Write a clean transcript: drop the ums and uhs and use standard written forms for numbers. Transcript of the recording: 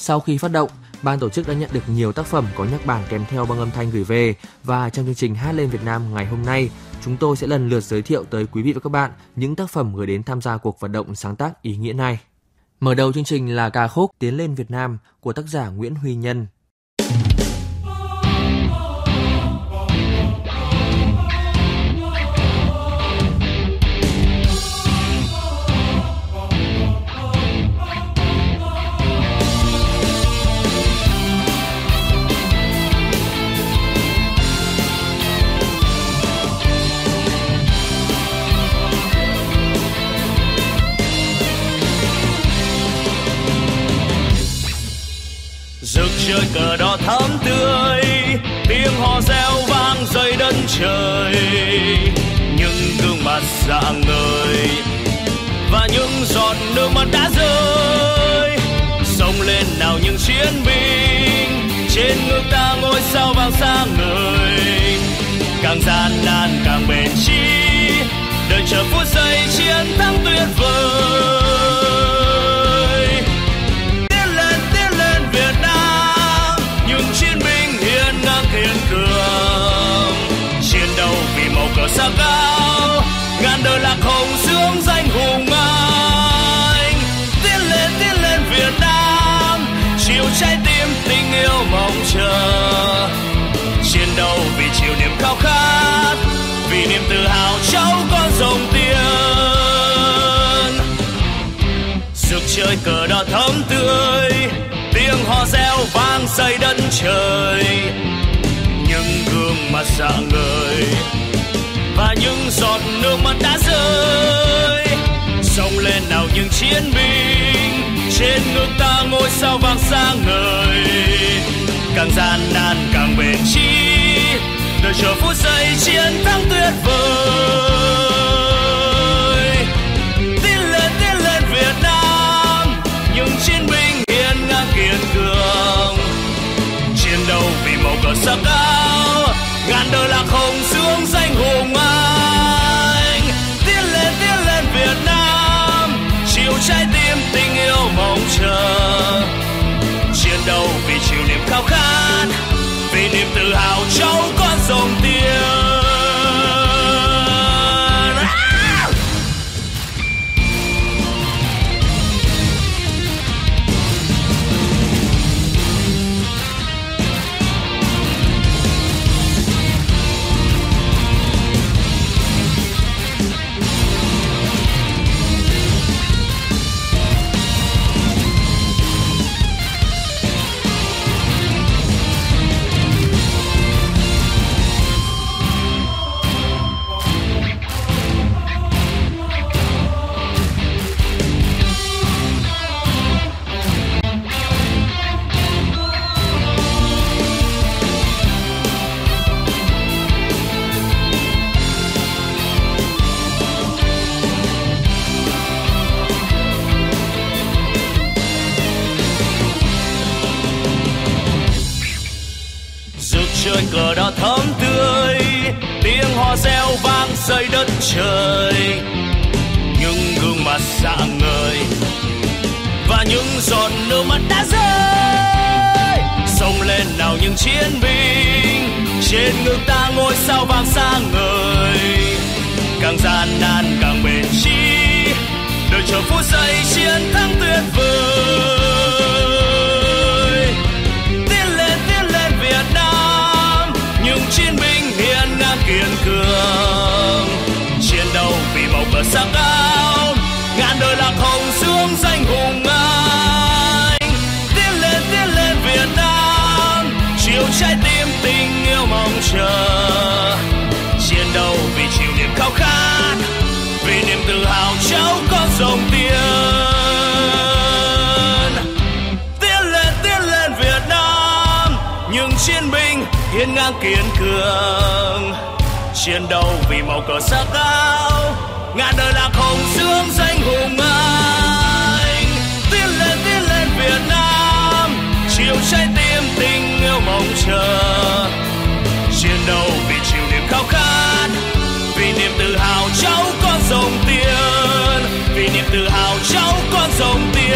Sau khi phát động, ban tổ chức đã nhận được nhiều tác phẩm có nhắc bản kèm theo băng âm thanh gửi về, và trong chương trình Hát lên Việt Nam ngày hôm nay, chúng tôi sẽ lần lượt giới thiệu tới quý vị và các bạn những tác phẩm gửi đến tham gia cuộc vận động sáng tác ý nghĩa này. Mở đầu chương trình là ca khúc Tiến lên Việt Nam của tác giả Nguyễn Huy Nhân. Rực trời cờ đỏ thắm tươi, tiếng hò reo vang dậy đất trời, những gương mặt rạng ngời và những giọt nước mắt đã rơi. Xông lên nào những chiến binh, trên ngực ta ngôi sao vàng sáng ngời. Càng gian nan càng bền chí, đợi chờ phút giây chiến thắng tuyệt vời. Kiên cường chiến đấu vì màu cờ sắc cao, ngàn đời lạc hồng dương danh hùng anh. Tiến lên Việt Nam, chiều trái tim tình yêu mong chờ. Chiến đấu vì chiều niềm khao khát, vì niềm tự hào cháu con dòng tiền. Rực trời cờ đỏ thắm tươi, tiếng hò reo vang dậy đất trời. Những gương mặt rạng ngời và những giọt nước mắt đã rơi. Xông lên nào những chiến binh, trên ngực ta ngôi sao vàng sáng ngời. Càng gian nan càng bền chí, đợi chờ phút giây chiến thắng tuyệt vời. Tiến lên Việt Nam, những chiến binh hiên ngang kiên cường. Chiến đấu vì màu cờ sắc áo, ngàn đời lạc hồng dương danh hùng anh. Tiến lên Việt Nam, chiều trái tim tình yêu mong chờ. Chiến đấu vì chiều niềm khao khát, vì niềm tự hào cháu con dòng tiền. Trời cờ đỏ thắm tươi, tiếng hò reo vang dậy đất trời. Những gương mặt rạng ngời và những giọt nước mắt đã rơi. Xông lên nào những chiến binh, trên ngực ta ngôi sao vàng sáng ngời. Càng gian nan càng bền chí, đợi chờ phút giây chiến thắng tuyệt vời. Tiến lên Việt Nam, những chiến binh hiên ngang kiên cường. Chiến đấu vì màu cờ sắc áo, ngàn đời lạc hồng dương danh hùng anh. Tiến lên Việt Nam, chiều trái tim tình yêu mong chờ. Chiến đấu vì chiều niềm khao khát, vì niềm tự hào cháu con dòng tiền. Tiến lên Việt Nam, những chiến binh hiên ngang kiên cường. Chiến đấu vì màu cờ sắc áo, ngàn đời lạc hồng dương danh hùng anh. Tiến lên Việt Nam, chiều trái tim tình yêu mong chờ. Chiến đấu vì chiều niềm khao khát, vì niềm tự hào cháu con dòng tiền. Vì niềm tự hào cháu con dòng tiền.